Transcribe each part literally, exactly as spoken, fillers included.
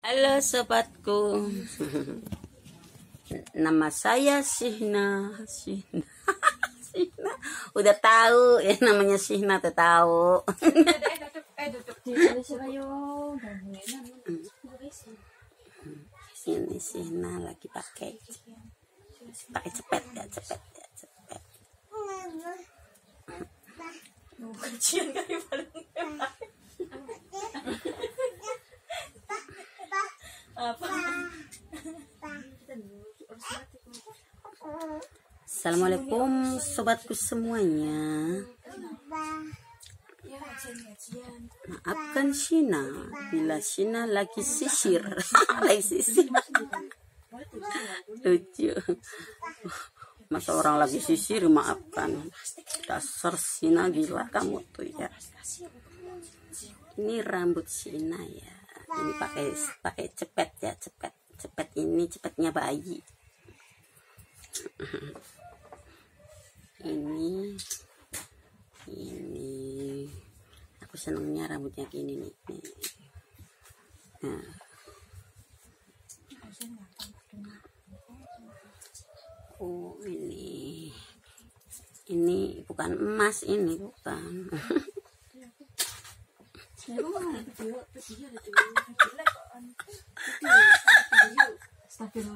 Halo sobatku, nama saya Sihna. Sihna, Sihna. Udah tahu ya namanya Sihna, tuh tahu. Ini Sihna lagi pakai pakai cepet ya, cepet ya, cepet. Assalamualaikum sobatku semuanya. Maafkan Sina bila Sina lagi sisir. Lagi sisir. Lucu. Masa orang lagi sisir maafkan. Dasar Sina, gila kamu tuh ya. Ini rambut Sina ya. Ini pakai pakai cepet ya, cepet. Cepet ini cepetnya bayi. Ini ini aku senangnya rambutnya gini nih, nih. Nah. Oh ini ini bukan emas, ini bukan.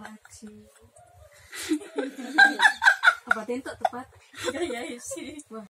Apa tentok tepat? Ya ya sih.